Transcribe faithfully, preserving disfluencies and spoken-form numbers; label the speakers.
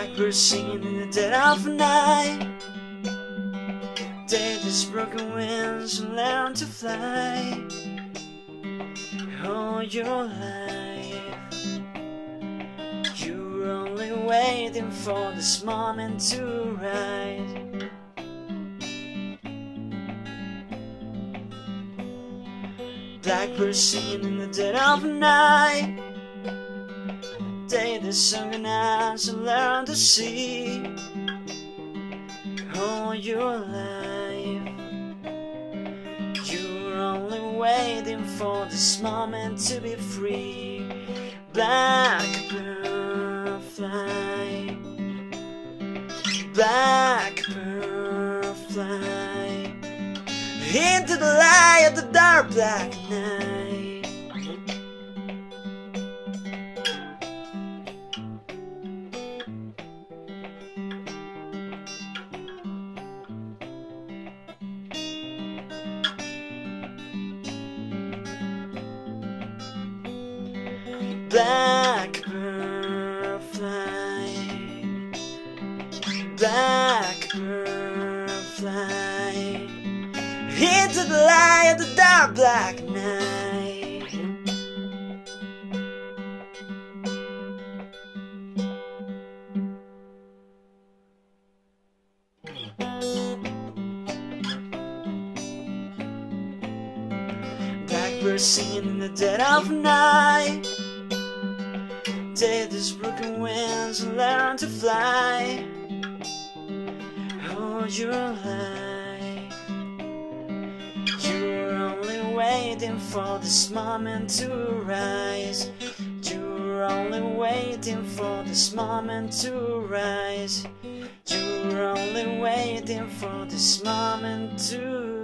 Speaker 1: Blackbird singing in the dead of night. Take these broken wings and learn to fly. All your life you're only waiting for this moment to rise. Blackbird singing in the dead of night. Take the sunken eyes and learn to see. All your life you're only waiting for this moment to be free. Blackbird fly, Blackbird fly into the light of the dark black night. Blackbird fly, Blackbird fly into the light of the dark black night. Blackbird singing in the dead of night. Take these broken wings and learn to fly. All your life you're only waiting for this moment to rise. You're only waiting for this moment to rise. You're only waiting for this moment to